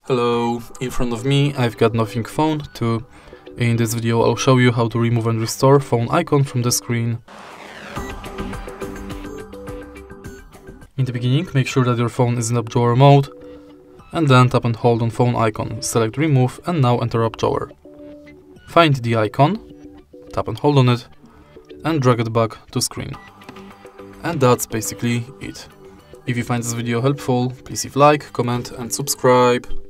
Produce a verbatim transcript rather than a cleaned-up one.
Hello, in front of me I've got Nothing Phone two. In this video I'll show you how to remove and restore phone icon from the screen. In the beginning, make sure that your phone is in app drawer mode, and then tap and hold on phone icon, select remove and now enter app drawer. Find the icon, tap and hold on it, and drag it back to screen. And that's basically it. If you find this video helpful, please leave like, comment and subscribe.